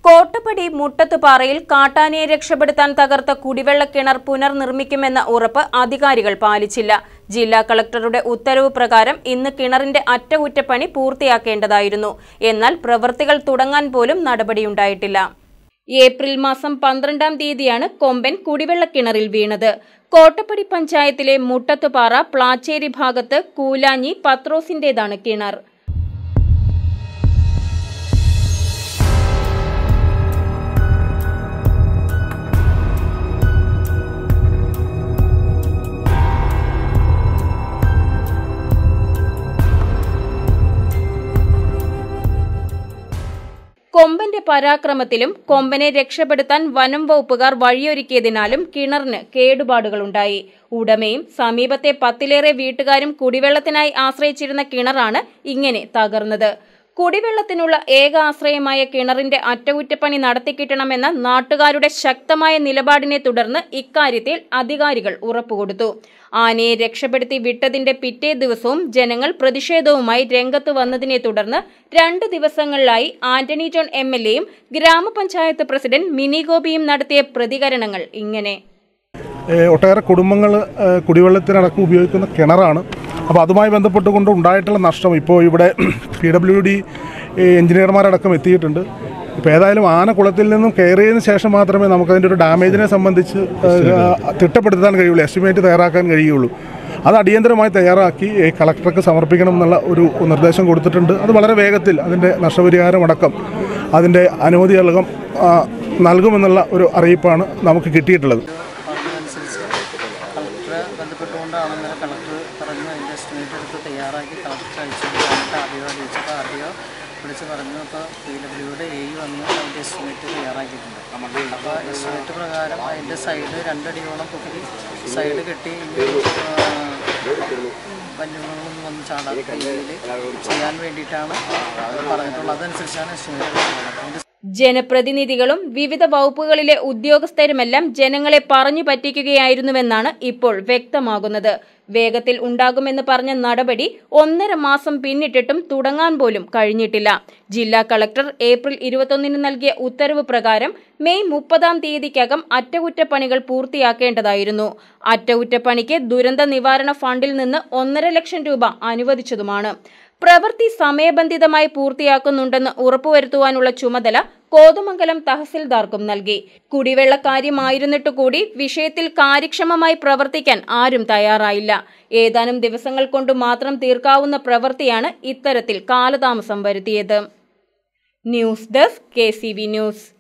കോട്ടപ്പടി മുട്ടത്തുപാറയിൽ കാട്ടാനയെ രക്ഷപ്പെടുത്താൻ തകർത്ത കുടിവെള്ള കിണർ പുനർനിർമ്മിക്കുമെന്ന ഉറപ്പ് അധികാരികൾ പാലിച്ചില്ല. ജില്ലാ കളക്ടറുടെ ഉത്തരവ് പ്രകാരം ഇന്ന് കിണറിന്റെ അറ്റകുറ്റപ്പണി പൂർത്തിയാക്കേണ്ടതായിരുന്നു. എന്നാൽ പ്രവൃത്തികൾ തുടങ്ങാൻ പോലും നടപടിയുണ്ടായിട്ടില്ല. ഏപ്രിൽ മാസം 12-ാം തീയതിയാണ് കൊമ്പൻ കുടിവെള്ള കിണറിൽ വീണത്. കോട്ടപ്പടി പഞ്ചായത്തിലെ മുട്ടത്തുപാറ പ്ലാച്ചേരി ഭാഗത്ത് കൂലാഞ്ഞി പത്രോസിന്റേതാണ് കിണർ. കൊമ്പന്റെ പരാക്രമത്തിലും കൊമ്പനെ രക്ഷപ്പെടുത്താൻ വനം വകുപ്പുകാർ വഴിയൊരുക്കിയതിനാലും കിണറിന് കേടുപാടുകളുണ്ടായി. ഉടമയും സമീപത്തെ 10-ലേറെ വീട്ടുകാരും കുടിവെള്ളത്തിനായി ആശ്രയിച്ചിരുന്ന കിണറാണ് ഇങ്ങനെ തകർന്നത്. കുടിവെള്ളത്തിനുള്ള ഏക ആശ്രയമായ കിണറിന്റെ അറ്റകുറ്റപ്പണി നടത്തിക്കിട്ടണമെന്ന നാട്ടുകാരുടെ ശക്തമായ നിലപാടിനെ തുടർന്ന് ഇക്കാര്യത്തിൽ അധികാരികൾ ഉറപ്പുകൊടുത്തു. ആനയെ രക്ഷപ്പെടുത്തി വിട്ടതിന്റെ പിറ്റേ ദിവസവും ജനങ്ങൾ പ്രതിഷേധവുമായി രംഗത്ത് വന്നതിനെ തുടർന്ന് 2 ദിവസങ്ങളിലായി ആന്റണി ജോൺ MLAയും ഗ്രാമപഞ്ചായത്ത് പ്രസിഡന്റ് മിനി ഗോപിയും നടത്തിയ പ്രതികരണങ്ങൾ ഇങ്ങനെ. ഒട്ടേറെ കുടുംബങ്ങൾ കുടിവെള്ളത്തിനടക്കം ഉപയോഗിക്കുന്ന കിണറാണ്. അപ്പോൾ അതുമായി ബന്ധപ്പെട്ടുകൊണ്ട് ഉണ്ടായിട്ടുള്ള നഷ്ടം ഇപ്പോൾ ഇവിടെ PWD എഞ്ചിനീയർമാരടക്കം എത്തിയിട്ടുണ്ട്. ഇപ്പോൾ ഏതായാലും ആനക്കുളത്തിൽ നിന്നും കയറിയതിന് ശേഷം മാത്രമേ നമുക്കതിൻ്റെ ഒരു ഡാമേജിനെ സംബന്ധിച്ച് തിട്ടപ്പെടുത്താൻ കഴിയുള്ളൂ, എസ്റ്റിമേറ്റ് തയ്യാറാക്കാൻ കഴിയുള്ളൂ. അത് അടിയന്തരമായി തയ്യാറാക്കി കളക്ടർക്ക് സമർപ്പിക്കണം എന്നുള്ള ഒരു നിർദ്ദേശം കൊടുത്തിട്ടുണ്ട്. അത് വളരെ വേഗത്തിൽ അതിൻ്റെ നഷ്ടപരിഹാരമടക്കം അതിൻ്റെ അനുമതി നൽകുമെന്നുള്ള ഒരു അറിയിപ്പാണ് നമുക്ക് കിട്ടിയിട്ടുള്ളത്. ബന്ധപ്പെട്ടുകൊണ്ടാണ് കളക്ടർ പറഞ്ഞു അതിൻ്റെ എസ്റ്റിമേറ്റ് എടുത്ത് തയ്യാറാക്കി കളക്ടർ അയച്ചു. ആദ്യം വിളിച്ച് പറഞ്ഞു. ഇപ്പോൾ PWD AE വന്ന് അതിൻ്റെ എസ്റ്റിമേറ്റ് തയ്യാറാക്കിയിട്ടുണ്ട്. അപ്പോൾ എസ്റ്റിമേറ്റ് പ്രകാരം അതിൻ്റെ സൈഡ് 2 അടിയോളം പൊക്കി സൈഡ് കെട്ടി വന്യമൃഗങ്ങളൊന്നും വന്ന് ചാടാത്ത രീതിയിൽ ചെയ്യാൻ വേണ്ടിയിട്ടാണ് പറഞ്ഞിട്ടുള്ളത്. അതനുസരിച്ചാണ് എസ്റ്റിമേറ്റ്. ജനപ്രതിനിധികളും വിവിധ വകുപ്പുകളിലെ ഉദ്യോഗസ്ഥരുമെല്ലാം ജനങ്ങളെ പറഞ്ഞു പറ്റിക്കുകയായിരുന്നുവെന്നാണ് ഇപ്പോൾ വ്യക്തമാകുന്നത്. വേഗത്തിൽ ഉണ്ടാകുമെന്ന് പറഞ്ഞ നടപടി 1.5 മാസം പിന്നിട്ടിട്ടും തുടങ്ങാൻ പോലും കഴിഞ്ഞിട്ടില്ല. ജില്ലാ കളക്ടർ ഏപ്രിൽ 21-ന് നൽകിയ ഉത്തരവ് പ്രകാരം മെയ് 30-ാം തീയതിക്കകം അറ്റകുറ്റപ്പണികൾ പൂർത്തിയാക്കേണ്ടതായിരുന്നു. അറ്റകുറ്റപ്പണിക്ക് ദുരന്ത നിവാരണ ഫണ്ടിൽ നിന്ന് 1.5 ലക്ഷം രൂപ അനുവദിച്ചതുമാണ്. പ്രവൃത്തി സമയബന്ധിതമായി പൂർത്തിയാക്കുന്നുണ്ടെന്ന് ഉറപ്പുവരുത്തുവാനുള്ള ചുമതല കോതമംഗലം തഹസിൽദാർക്കും നൽകി. കുടിവെള്ളക്കാര്യമായിരുന്നിട്ടുകൂടി വിഷയത്തിൽ കാര്യക്ഷമമായി പ്രവർത്തിക്കാൻ ആരും തയ്യാറായില്ല. ഏതാനും ദിവസങ്ങൾ കൊണ്ട് മാത്രം തീർക്കാവുന്ന പ്രവൃത്തിയാണ് ഇത്തരത്തിൽ കാലതാമസം വരുത്തിയത്. News desk KCV news.